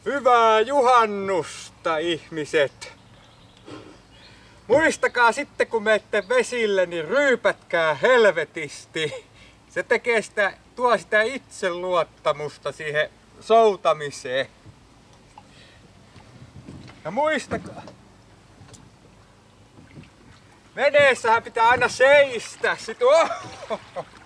Hyvää juhannusta, ihmiset! Muistakaa sitten, kun menette vesille, niin ryypätkää helvetisti. Se tuo sitä itseluottamusta siihen soutamiseen. Ja muistakaa, veneessähän pitää aina seistä.